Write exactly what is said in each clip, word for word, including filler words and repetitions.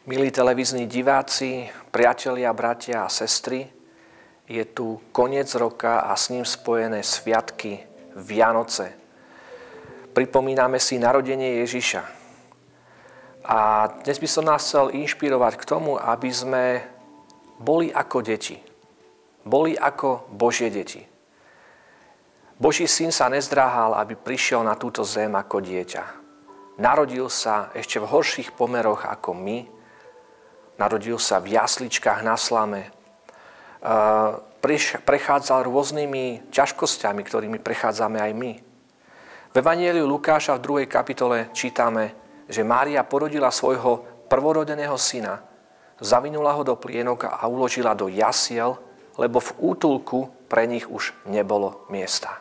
Milí televízni diváci, priatelia, bratia a sestry, je tu koniec roka a s ním spojené sviatky Vianoce. Pripomíname si narodenie Ježiša. A dnes by som nás chcel inšpirovať k tomu, aby sme boli ako deti. Boli ako Božie deti. Boží syn sa nezdráhal, aby prišiel na túto zem ako dieťa. Narodil sa ešte v horších pomeroch ako my. Narodil sa v jasličkách na slame. Prechádzal rôznymi ťažkosťami, ktorými prechádzame aj my. V Evanjeliu Lukáša v druhej kapitole čítame, že Mária porodila svojho prvorodeného syna, zavinula ho do plienok a uložila do jasiel, lebo v útulku pre nich už nebolo miesta.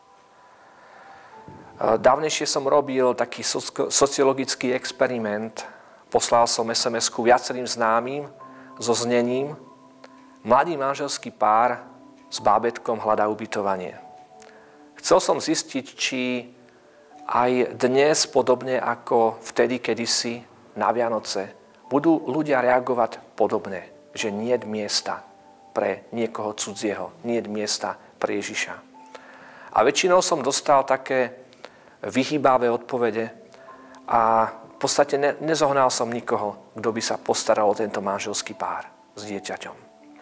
Dávnejšie som robil taký sociologický experiment. Poslal som es em esku viacerým známym so znením: mladý manželský pár s bábätkom hľadá ubytovanie. Chcel som zistiť, či aj dnes, podobne ako vtedy kedysi na Vianoce, budú ľudia reagovať podobne, že niet miesta pre niekoho cudzieho, niet miesta pre Ježiša. A väčšinou som dostal také vyhýbavé odpovede a v podstate ne, nezohnal som nikoho, kto by sa postaral o tento manželský pár s dieťaťom.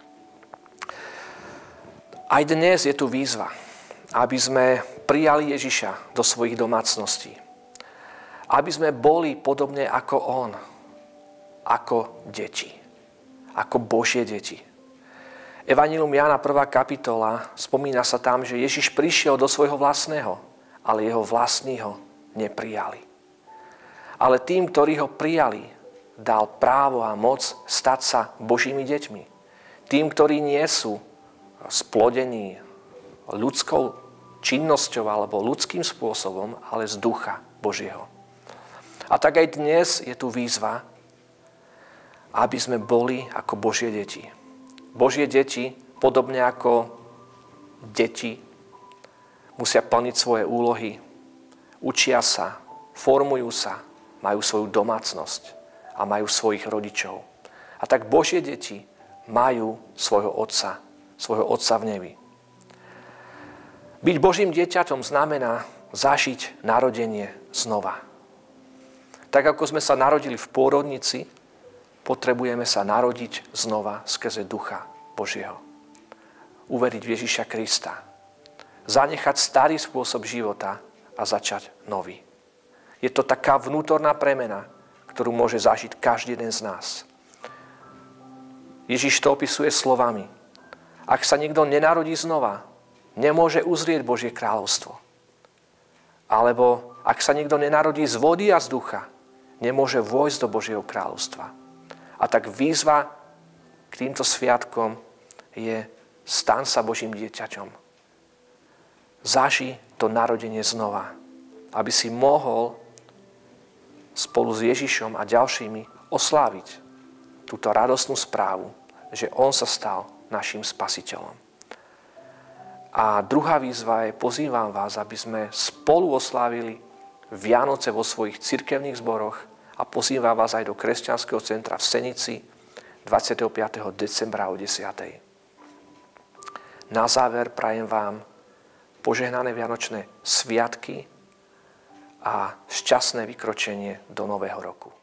Aj dnes je tu výzva, aby sme prijali Ježiša do svojich domácností. Aby sme boli podobne ako on, ako deti, ako Božie deti. Evanjelium Jána prvá kapitola, spomína sa tam, že Ježiš prišiel do svojho vlastného, ale jeho vlastní ho neprijali. Ale tým, ktorí ho prijali, dal právo a moc stať sa Božími deťmi. Tým, ktorí nie sú splodení ľudskou činnosťou alebo ľudským spôsobom, ale z ducha Božieho. A tak aj dnes je tu výzva, aby sme boli ako Božie deti. Božie deti, podobne ako deti, musia plniť svoje úlohy, učia sa, formujú sa, majú svoju domácnosť a majú svojich rodičov. A tak Božie deti majú svojho otca, svojho otca v nebi. Byť Božím dieťaťom znamená zažiť narodenie znova. Tak ako sme sa narodili v pôrodnici, potrebujeme sa narodiť znova skrze Ducha Božieho. Uveriť v Ježiša Krista. Zanechať starý spôsob života a začať nový. Je to taká vnútorná premena, ktorú môže zažiť každý jeden z nás. Ježiš to opisuje slovami: ak sa niekto nenarodí znova, nemôže uzrieť Božie kráľovstvo. Alebo ak sa niekto nenarodí z vody a z ducha, nemôže vojsť do Božieho kráľovstva. A tak výzva k týmto sviatkom je: staň sa Božím dieťaťom. Zaži to narodenie znova, aby si mohol spolu s Ježišom a ďalšími osláviť túto radostnú správu, že on sa stal našim spasiteľom. A druhá výzva je: pozývam vás, aby sme spolu oslávili Vianoce vo svojich cirkevných zboroch, a pozývam vás aj do kresťanského centra v Senici dvadsiateho piateho decembra o desiatej. Na záver prajem vám požehnané vianočné sviatky a šťastné vykročenie do nového roku.